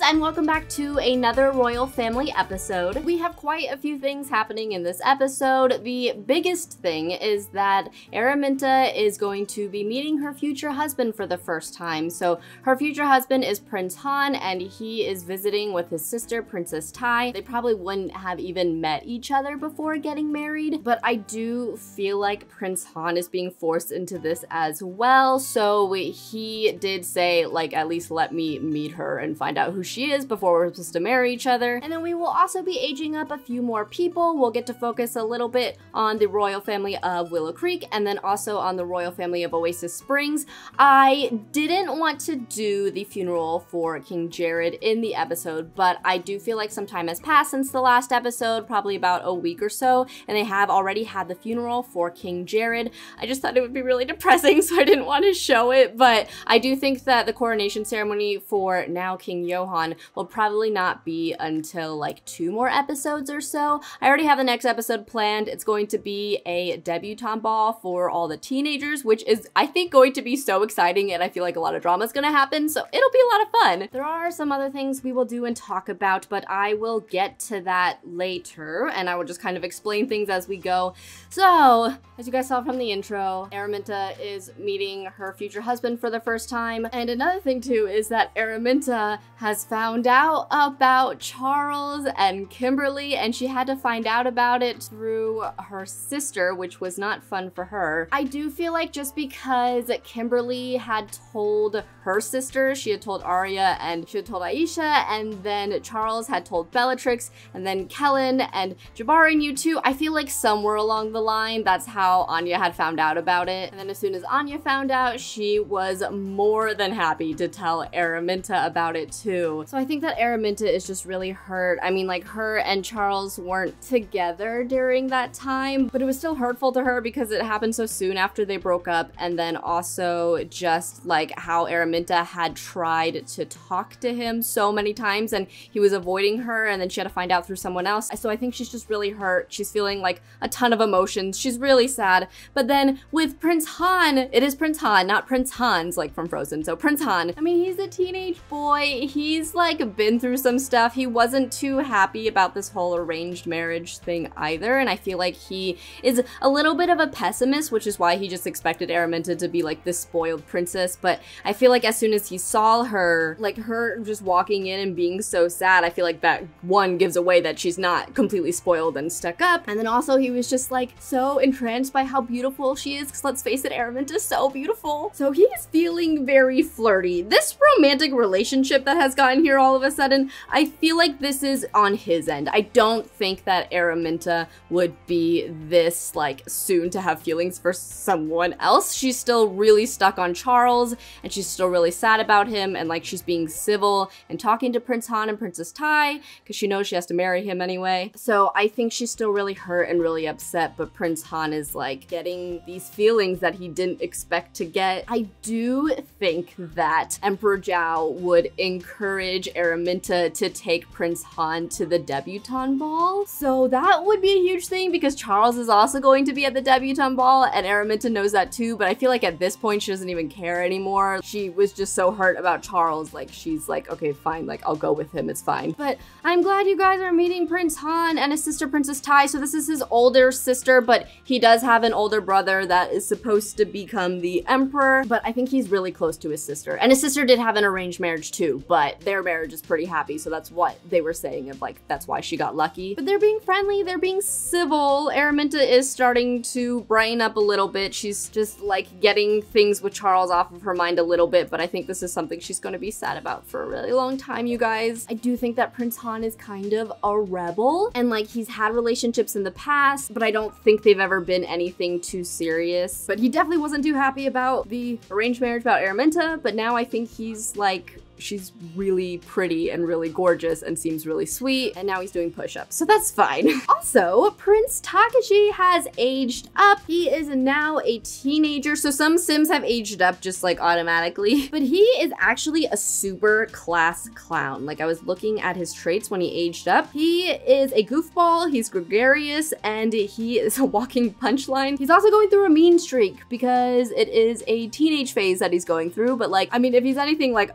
and welcome back to another royal family episode. We have quite a few things happening in this episode. The biggest thing is that ARAMINTA is going to be meeting her future husband for the first time. So her future husband is Prince Han, and he is visiting with his sister, Princess Tai. They probably wouldn't have even met each other before getting married, but I do feel like Prince Han is being forced into this as well. So he did say, like, at least let me meet her and find out who she is before we're supposed to marry each other. And then we will also be aging up a few more people. We'll get to focus a little bit on the royal family of Willow Creek and then also on the royal family of Oasis Springs. I didn't want to do the funeral for King Jared in the episode, but I do feel like some time has passed since the last episode, probably about a week or so, and they have already had the funeral for King Jared. I just thought it would be really depressing, so I didn't want to show it, but I do think that the coronation ceremony for now King Johan will probably not be until like 2 more episodes or so. I already have the next episode planned. It's going to be a debutante ball for all the teenagers, which is, I think, going to be so exciting, and I feel like a lot of drama is going to happen, so it'll be a lot of fun. There are some other things we will do and talk about, but I will get to that later, and I will just kind of explain things as we go. So, as you guys saw from the intro, ARAMINTA is meeting her future husband for the first time, and another thing too is that ARAMINTA has found out about Charles and Kimberly, and she had to find out about it through her sister, which was not fun for her. I do feel like just because Kimberly had told her sister, she had told Arya and she had told Aisha, and then Charles had told Bellatrix, and then Kellen and Jabari knew too. I feel like somewhere along the line, that's how Anya had found out about it. And then as soon as Anya found out, she was more than happy to tell ARAMINTA about it too. So I think that ARAMINTA is just really hurt. I mean, like, her and Charles weren't together during that time, but it was still hurtful to her because it happened so soon after they broke up, and then also just like how ARAMINTA had tried to talk to him so many times and he was avoiding her, and then she had to find out through someone else. So I think she's just really hurt. She's feeling like a ton of emotions. She's really sad. But then with Prince Han, it is Prince Han, not Prince Hans like from Frozen. So Prince Han, I mean, he's a teenage boy. He's like been through some stuff. He wasn't too happy about this whole arranged marriage thing either, and I feel like he is a little bit of a pessimist, which is why he just expected ARAMINTA to be like this spoiled princess. But I feel like as soon as he saw her, like her just walking in and being so sad, I feel like that one gives away that she's not completely spoiled and stuck up. And then also he was just like so entranced by how beautiful she is, because let's face it, ARAMINTA is so beautiful. So he's feeling very flirty. This romantic relationship that has gotten here all of a sudden, I feel like this is on his end. I don't think that ARAMINTA would be this like soon to have feelings for someone else. She's still really stuck on Charles, and she's still really sad about him, and like she's being civil and talking to Prince Han and Princess Tai because she knows she has to marry him anyway. So I think she's still really hurt and really upset, but Prince Han is like getting these feelings that he didn't expect to get. I do think that Emperor Zhao would encourage ARAMINTA to take Prince Han to the debutante ball. So that would be a huge thing because Charles is also going to be at the debutante ball, and ARAMINTA knows that too, but I feel like at this point she doesn't even care anymore. She was just so hurt about Charles, like she's like, okay, fine, like I'll go with him, it's fine. But I'm glad you guys are meeting Prince Han and his sister Princess Tai. So this is his older sister, but he does have an older brother that is supposed to become the emperor, but I think he's really close to his sister. And his sister did have an arranged marriage too, but their marriage is pretty happy, so that's what they were saying of like, that's why she got lucky. But they're being friendly, they're being civil. ARAMINTA is starting to brighten up a little bit. She's just like getting things with Charles off of her mind a little bit, but I think this is something she's going to be sad about for a really long time, you guys. I do think that Prince Han is kind of a rebel, and like he's had relationships in the past, but I don't think they've ever been anything too serious. But he definitely wasn't too happy about the arranged marriage about ARAMINTA, but now I think he's like, she's really pretty and really gorgeous and seems really sweet, and now he's doing push-ups, so that's fine. Also, Prince Takashi has aged up. He is now a teenager, so some Sims have aged up just like automatically, but he is actually a super class clown. Like I was looking at his traits when he aged up. He is a goofball, he's gregarious, and he is a walking punchline. He's also going through a mean streak because it is a teenage phase that he's going through, but like, I mean, if he's anything like Anya,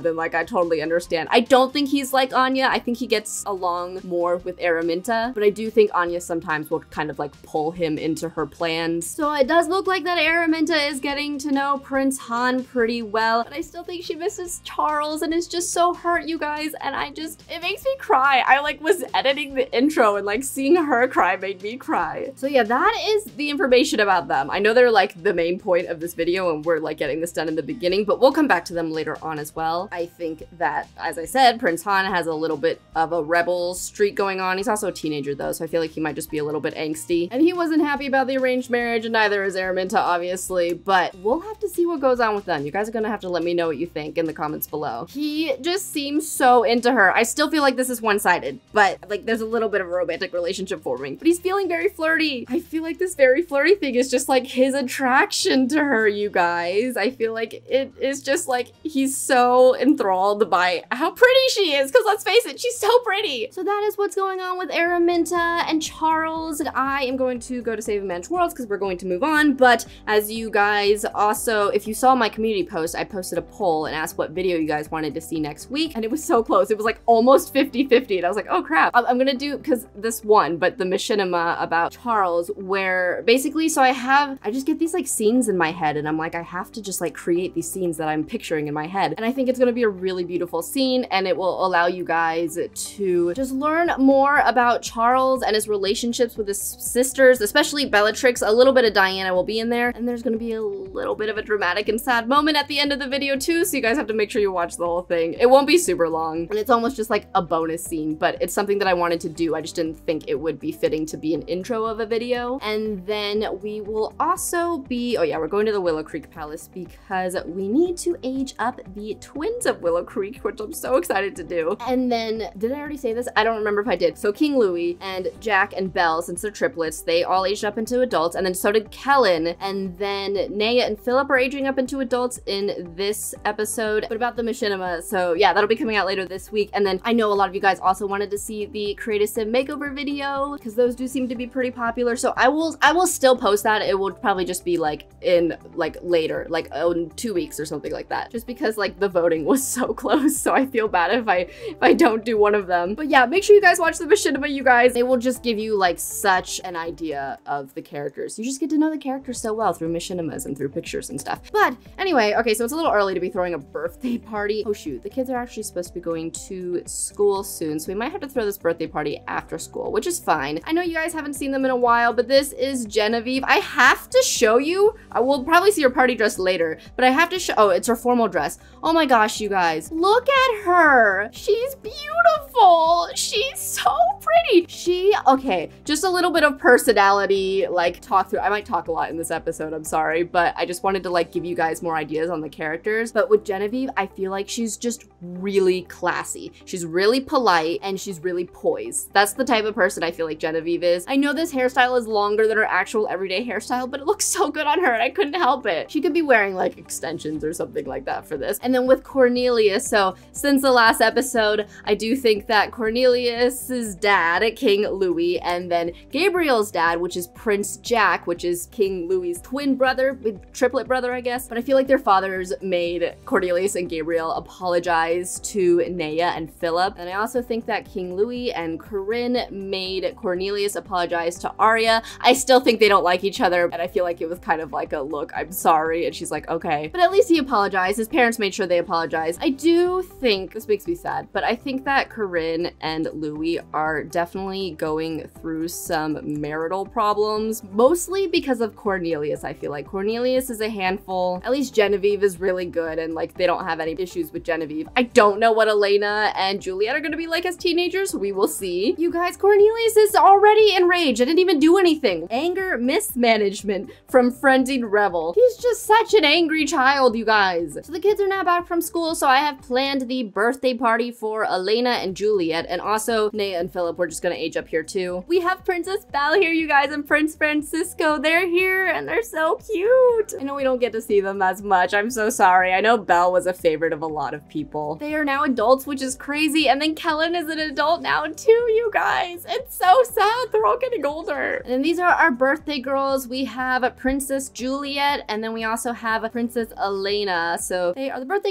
then like I totally understand. I don't think he's like Anya. I think he gets along more with ARAMINTA, but I do think Anya sometimes will kind of like pull him into her plans. So it does look like that ARAMINTA is getting to know Prince Han pretty well, but I still think she misses Charles and is just so hurt, you guys, and it makes me cry. I like was editing the intro and like seeing her cry made me cry. So yeah, that is the information about them. I know they're like the main point of this video and we're like getting this done in the beginning, but we'll come back to them later on as well. I think that, as I said, Prince Han has a little bit of a rebel streak going on. He's also a teenager though, so I feel like he might just be a little bit angsty. And he wasn't happy about the arranged marriage, and neither is ARAMINTA, obviously, but we'll have to see what goes on with them. You guys are gonna have to let me know what you think in the comments below. He just seems so into her. I still feel like this is one-sided, but like there's a little bit of a romantic relationship forming, but he's feeling very flirty. I feel like this very flirty thing is just like his attraction to her, you guys. I feel like it is just like he's so enthralled by how pretty she is, because let's face it, she's so pretty. So that is what's going on with ARAMINTA and Charles, and I am going to go to Save a Man's Worlds because we're going to move on. But as you guys also, if you saw my community post, I posted a poll and asked what video you guys wanted to see next week, and it was so close. It was like almost 50-50, and I was like, oh crap. I'm gonna do, because this one, but the machinima about Charles, where basically, so I just get these like scenes in my head, and I'm like, I have to just like create these scenes that I'm picturing in my head. And I think it's gonna be a really beautiful scene, and it will allow you guys to just learn more about Charles and his relationships with his sisters, especially Bellatrix. A little bit of Diana will be in there, and there's gonna be a little bit of a dramatic and sad moment at the end of the video too, so you guys have to make sure you watch the whole thing. It won't be super long, and it's almost just like a bonus scene, but it's something that I wanted to do. I just didn't think it would be fitting to be an intro of a video. And then we will also be, oh yeah, we're going to the Willow Creek Palace because we need to age up the twins of Willow Creek, which I'm so excited to do. And then, did I already say this? I don't remember if I did. So King Louis and Jack and Belle, since they're triplets, they all aged up into adults, and then so did Kellen, and then Naya and Philip are aging up into adults in this episode. But about the machinima, so yeah, that'll be coming out later this week. And then I know a lot of you guys also wanted to see the Create a Sim makeover video, because those do seem to be pretty popular, so I will still post that. It will probably just be like in like later, like in 2 weeks or something like that, just because like the voting was so close, so I feel bad if I don't do one of them. But yeah, make sure you guys watch the machinima, you guys. They will just give you like such an idea of the characters. You just get to know the characters so well through machinimas and through pictures and stuff. But anyway, okay, so it's a little early to be throwing a birthday party. Oh shoot, the kids are actually supposed to be going to school soon, so we might have to throw this birthday party after school, which is fine. I know you guys haven't seen them in a while, but this is Genevieve. I have to show you. I will probably see her party dress later, but I have to show, oh, it's her formal dress. Oh my gosh, you guys, look at her. She's beautiful. She's so pretty. Okay, just a little bit of personality, like talk through. I might talk a lot in this episode, I'm sorry, but I just wanted to like give you guys more ideas on the characters. But with Genevieve, I feel like she's just really classy. She's really polite and she's really poised. That's the type of person I feel like Genevieve is. I know this hairstyle is longer than her actual everyday hairstyle, but it looks so good on her and I couldn't help it. She could be wearing like extensions or something like that for this. And then with Cornelius, so since the last episode, I do think that Cornelius's dad, King Louis, and then Gabriel's dad, which is Prince Jack, which is King Louis's twin brother, triplet brother, I guess. But I feel like their fathers made Cornelius and Gabriel apologize to Naya and Philip. And I also think that King Louis and Corinne made Cornelius apologize to Arya. I still think they don't like each other, and I feel like it was kind of like a look, I'm sorry, and she's like, okay. But at least he apologized. His parents made sure they apologized. I do think, this makes me sad, but I think that Corinne and Louis are definitely going through some marital problems, mostly because of Cornelius. I feel like Cornelius is a handful. At least Genevieve is really good, and like they don't have any issues with Genevieve. I don't know what Elena and Juliet are gonna be like as teenagers. We will see. You guys, Cornelius is already enraged. I didn't even do anything. Anger mismanagement from Frenzied Rebel. He's just such an angry child, you guys. So the kids are now back from school, so I have planned the birthday party for Elena and Juliet, and also Naya and Philip. We're just gonna age up here too. We have Princess Belle here, you guys, and Prince Francisco. They're here, and they're so cute. I know we don't get to see them as much. I'm so sorry. I know Belle was a favorite of a lot of people. They are now adults, which is crazy, and then Kellen is an adult now too, you guys. It's so sad. They're all getting older. And then these are our birthday girls. We have Princess Juliet, and then we also have Princess Elena. So they are the birthday girls. They'll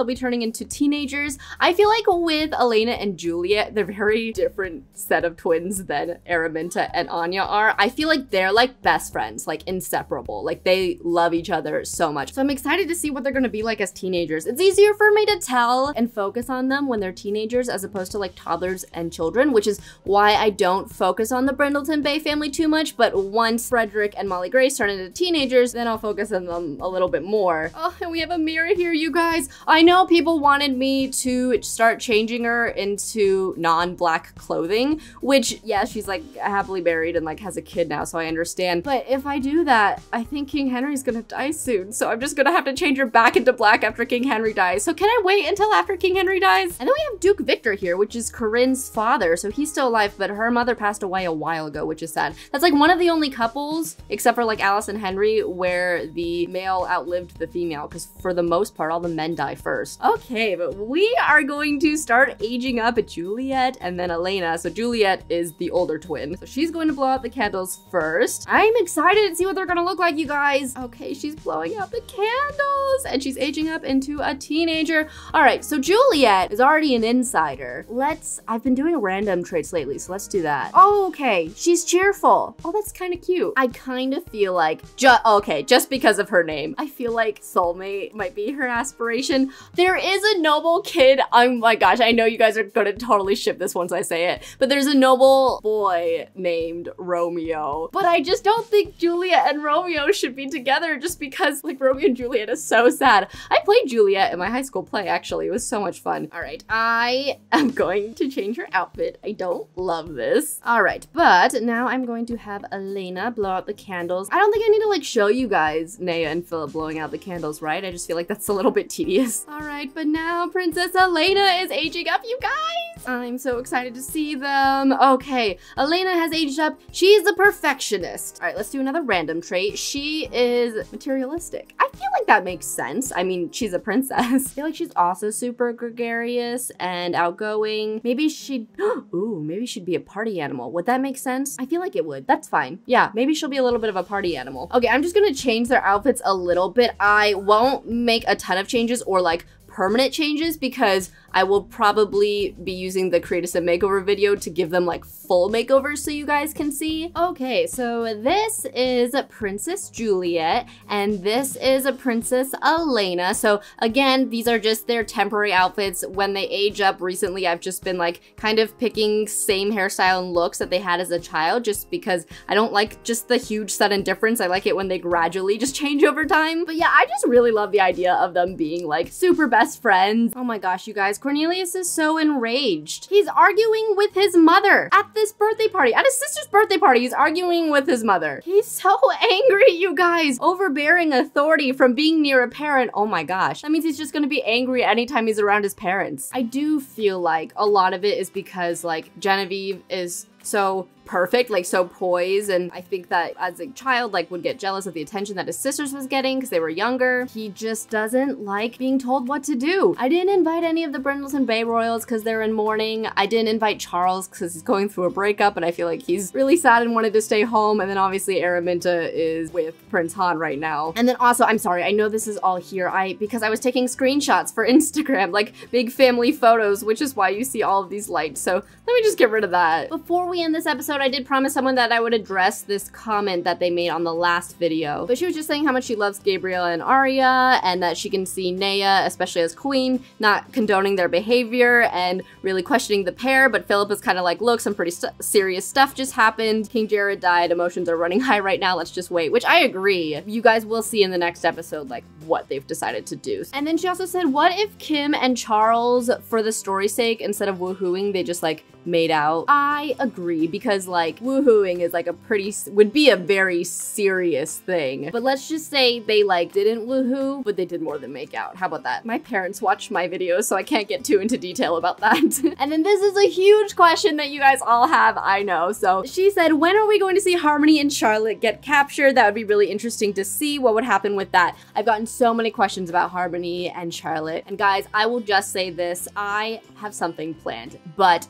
be turning into teenagers. I feel like with Elena and Juliet, they're very different set of twins than Araminta and Anya are. I feel like they're like best friends, like inseparable. Like they love each other so much. So I'm excited to see what they're gonna be like as teenagers. It's easier for me to tell and focus on them when they're teenagers as opposed to like toddlers and children, which is why I don't focus on the Brindleton Bay family too much. But once Frederick and Molly Grace turn into teenagers, then I'll focus on them a little bit more. Oh, and we have a mirror here, you guys. I know people wanted me to start changing her into non-black clothing, which, yeah, she's like happily married and like has a kid now, so I understand. But if I do that, I think King Henry's gonna die soon, so I'm just gonna have to change her back into black after King Henry dies. So can I wait until after King Henry dies? And then we have Duke Victor here, which is Corinne's father, so he's still alive, but her mother passed away a while ago, which is sad. That's like one of the only couples, except for like Alice and Henry, where the male outlived the female, because for the most part, all the men die first. Okay, but we are going to start aging up Juliet and then Elena. So Juliet is the older twin. So she's going to blow out the candles first. I'm excited to see what they're gonna look like, you guys. Okay, she's blowing out the candles and she's aging up into a teenager. All right, so Juliet is already an insider. I've been doing random traits lately, so let's do that. Oh, okay, she's cheerful. Oh, that's kind of cute. I kind of feel like, just because of her name, I feel like soulmate might be her aspiration. There is a noble kid. Oh my gosh, I know you guys are gonna totally ship this once I say it, but there's a noble boy named Romeo. But I just don't think Juliet and Romeo should be together just because like Romeo and Juliet is so sad. I played Juliet in my high school play, actually. It was so much fun. All right, I am going to change her outfit. I don't love this. All right, but now I'm going to have Elena blow out the candles. I don't think I need to like show you guys Naya and Philip blowing out the candles, right? I just feel like that's a little bit tedious. All right, but now Princess Elena is aging up, you guys. I'm so excited to see them. Okay, Elena has aged up. She's a perfectionist. All right, let's do another random trait. She is materialistic. I feel like that makes sense. I mean, she's a princess. I feel like she's also super gregarious and outgoing. Maybe she'd, ooh, maybe she'd be a party animal. Would that make sense? I feel like it would. That's fine. Yeah, maybe she'll be a little bit of a party animal. Okay, I'm just gonna change their outfits a little bit. I won't make a ton of changes or like permanent changes because I will probably be using the Create a Sim makeover video to give them like full makeovers so you guys can see. Okay, so this is Princess Juliet and this is a Princess Elena. So again, these are just their temporary outfits. When they age up recently, I've just been like kind of picking same hairstyle and looks that they had as a child just because I don't like just the huge sudden difference. I like it when they gradually just change over time. But yeah, I just really love the idea of them being like super best friends. Oh my gosh, you guys, Cornelius is so enraged. He's arguing with his mother at this birthday party. At his sister's birthday party, he's arguing with his mother. He's so angry, you guys. Overbearing authority from being near a parent. Oh my gosh. That means he's just gonna be angry anytime he's around his parents. I do feel like a lot of it is because like Genevieve is so perfect, like so poised, and I think that as a child like would get jealous of the attention that his sisters was getting because they were younger. He just doesn't like being told what to do. I didn't invite any of the Brindleton Bay royals because they're in mourning. I didn't invite Charles because he's going through a breakup and I feel like he's really sad and wanted to stay home. And then obviously Araminta is with Prince Han right now. And then also, I'm sorry, I know this is all here because I was taking screenshots for Instagram, like big family photos, which is why you see all of these lights. So let me just get rid of that. Before we end this episode, I did promise someone that I would address this comment that they made on the last video. But she was just saying how much she loves Gabriella and Arya and that she can see Naya, especially as queen, not condoning their behavior and really questioning the pair. But Philip is kind of like, look, some pretty serious stuff just happened. King Jared died. Emotions are running high right now. Let's just wait, which I agree. You guys will see in the next episode, like what they've decided to do. And then she also said, what if Kim and Charles, for the story's sake, instead of woohooing, they just like made out? I agree because like woohooing is like would be a very serious thing. But let's just say they like didn't woohoo, but they did more than make out. How about that? My parents watch my videos, so I can't get too into detail about that. And then this is a huge question that you guys all have, I know. So she said, when are we going to see Harmony and Charlotte get captured? That would be really interesting to see what would happen with that. I've gotten so many questions about Harmony and Charlotte. And guys, I will just say this, I have something planned, but it has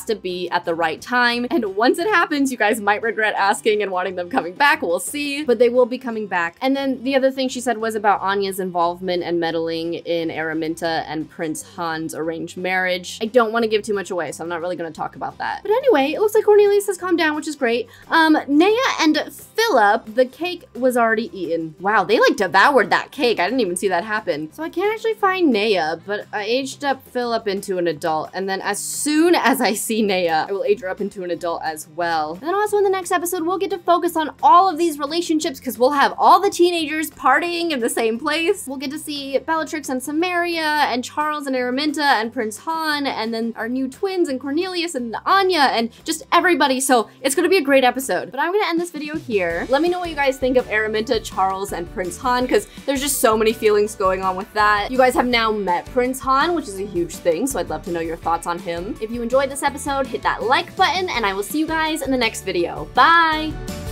has to be at the right time. And once it happens, you guys might regret asking and wanting them coming back. We'll see, but they will be coming back. And then the other thing she said was about Anya's involvement and meddling in ARAMINTA and Prince Han's arranged marriage. I don't want to give too much away, so I'm not really going to talk about that. But anyway, it looks like Cornelius has calmed down, which is great. Naya and Philip, the cake was already eaten. Wow, they like devoured that cake. I didn't even see that happen. So I can't actually find Naya, but I aged up Philip into an adult. And then as soon as I see Naya, I will age her up into an adult as well. And then also in the next episode, we'll get to focus on all of these relationships because we'll have all the teenagers partying in the same place. We'll get to see Bellatrix and Samaria and Charles and Araminta and Prince Han and then our new twins and Cornelius and Anya and just everybody. So it's gonna be a great episode. But I'm gonna end this video here. Let me know what you guys think of Araminta, Charles, and Prince Han because there's just so many feelings going on with that. You guys have now met Prince Han, which is a huge thing, so I'd love to know your thoughts on him. If you enjoyed this episode, hit that like button and I will see you guys in the next video. Bye!